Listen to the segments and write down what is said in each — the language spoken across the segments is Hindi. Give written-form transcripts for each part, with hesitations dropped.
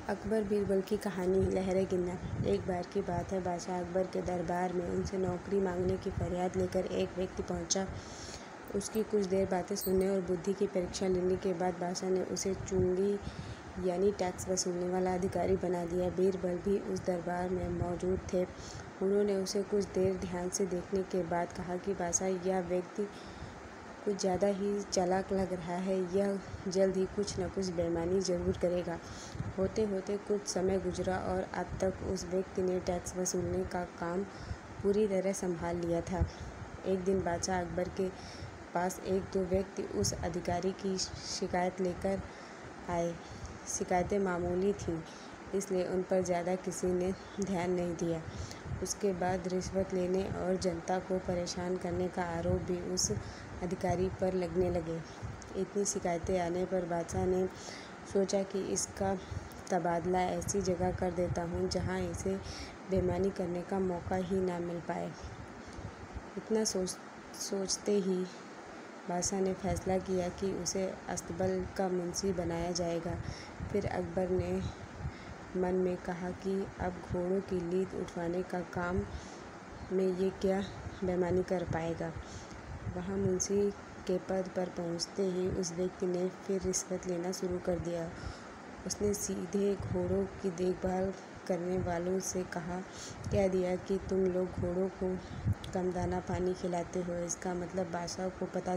अकबर बीरबल की कहानी लहरें गिनना। एक बार की बात है, बादशाह अकबर के दरबार में उनसे नौकरी मांगने की फरियाद लेकर एक व्यक्ति पहुंचा। उसकी कुछ देर बातें सुनने और बुद्धि की परीक्षा लेने के बाद बादशाह ने उसे चुंगी यानी टैक्स वसूलने वाला अधिकारी बना दिया। बीरबल भी उस दरबार में मौजूद थे। उन्होंने उसे कुछ देर ध्यान से देखने के बाद कहा कि बादशाह, यह व्यक्ति कुछ ज़्यादा ही चालाक लग रहा है। यह जल्द ही कुछ न कुछ बेईमानी ज़रूर करेगा। होते होते कुछ समय गुजरा और अब तक उस व्यक्ति ने टैक्स वसूलने का काम पूरी तरह संभाल लिया था। एक दिन बादशाह अकबर के पास एक दो व्यक्ति उस अधिकारी की शिकायत लेकर आए। शिकायतें मामूली थीं, इसलिए उन पर ज़्यादा किसी ने ध्यान नहीं दिया। उसके बाद रिश्वत लेने और जनता को परेशान करने का आरोप भी उस अधिकारी पर लगने लगे। इतनी शिकायतें आने पर बादशाह ने सोचा कि इसका तबादला ऐसी जगह कर देता हूँ जहाँ इसे बेईमानी करने का मौका ही ना मिल पाए। इतना सोचते ही बादशाह ने फैसला किया कि उसे अस्तबल का मुंशी बनाया जाएगा। फिर अकबर ने मन में कहा कि अब घोड़ों की लीद उठवाने का काम में ये क्या बेईमानी कर पाएगा। वहाँ मुंशी के पद पर पहुँचते ही उस व्यक्ति ने फिर रिश्वत लेना शुरू कर दिया। उसने सीधे घोड़ों की देखभाल करने वालों से कह दिया कि तुम लोग घोड़ों को कम दाना पानी खिलाते हो। इसका मतलब बादशाह को पता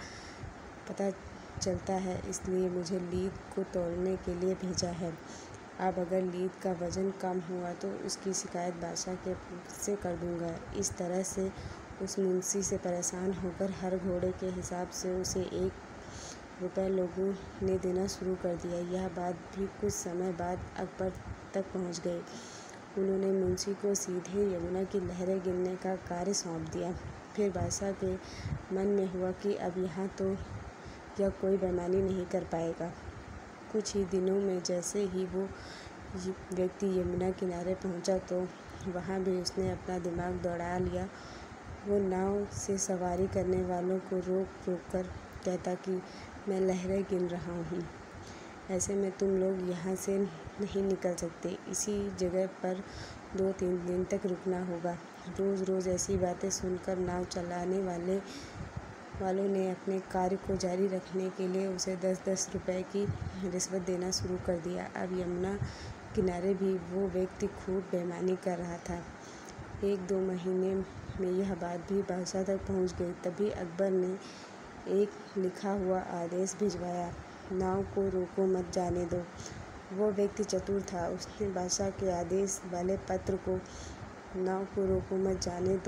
चलता है, इसलिए मुझे लीद को तोड़ने के लिए भेजा है। अब अगर लीद का वज़न कम हुआ तो उसकी शिकायत बादशाह से कर दूंगा। इस तरह से उस मुंशी से परेशान होकर हर घोड़े के हिसाब से उसे 1 रुपया लोगों ने देना शुरू कर दिया। यह बात भी कुछ समय बाद अकबर तक पहुंच गई। उन्होंने मुंशी को सीधे यमुना की लहरें गिनने का कार्य सौंप दिया। फिर बादशाह के मन में हुआ कि अब यहाँ तो यह कोई बेईमानी नहीं कर पाएगा। कुछ ही दिनों में जैसे ही वो व्यक्ति यमुना किनारे पहुँचा तो वहाँ भी उसने अपना दिमाग दौड़ा लिया। वो नाव से सवारी करने वालों को रोक कर कहता कि मैं लहरें गिन रहा हूँ, ऐसे में तुम लोग यहाँ से नहीं निकल सकते। इसी जगह पर 2-3 दिन तक रुकना होगा। रोज़ रोज़ ऐसी बातें सुनकर नाव चलाने वालों ने अपने कार्य को जारी रखने के लिए उसे 10-10 रुपए की रिश्वत देना शुरू कर दिया। अब यमुना किनारे भी वो व्यक्ति खूब बेईमानी कर रहा था। 1-2 महीने में यह बात भी बादशाह तक पहुंच गई। तभी अकबर ने एक लिखा हुआ आदेश भिजवाया, नाव को रोको मत जाने दो। वो व्यक्ति चतुर था। उसने बादशाह के आदेश वाले पत्र को नाव को रोको मत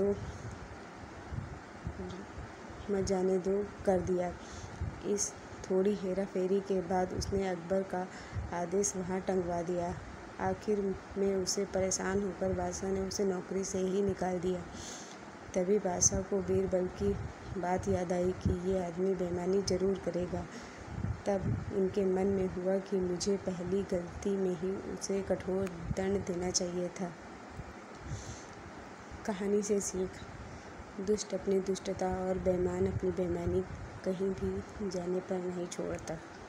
जाने दो कर दिया। इस थोड़ी हेरा फेरी के बाद उसने अकबर का आदेश वहाँ टंगवा दिया। आखिर में उसे परेशान होकर बादशाह ने उसे नौकरी से ही निकाल दिया। तभी बादशाह को बीरबल की बात याद आई कि ये आदमी बेईमानी ज़रूर करेगा। तब उनके मन में हुआ कि मुझे पहली गलती में ही उसे कठोर दंड देना चाहिए था। कहानी से सीख, दुष्ट अपनी दुष्टता और बेईमान अपनी बेईमानी कहीं भी जाने पर नहीं छोड़ता।